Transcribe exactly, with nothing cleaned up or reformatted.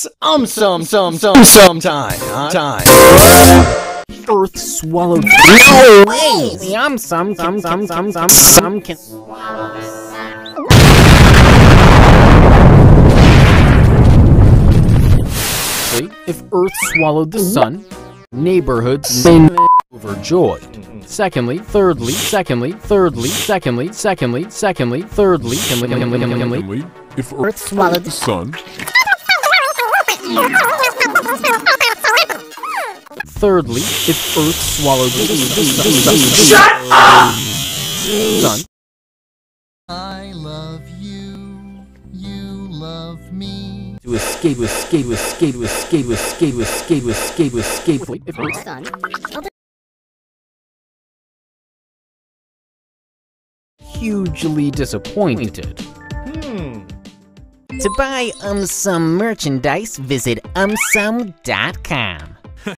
It's um some some some some time uh, time. Earth swallowed. No way! The um some some some some some some can swallow the sun. If Earth swallowed the sun, neighborhoods may be overjoyed. Secondly, thirdly, secondly, thirdly, secondly, secondly, secondly, thirdly, secondly, if Earth swallowed the sun. Thirdly, if Earth swallowed the sun. Shut up! Sun. I love you, you love me. To escape, escape, escape, escape, escape, escape, escape, escape. If Earth Sun. hugely disappointed. Hmm. To buy um some merchandise, visit um sum dot com.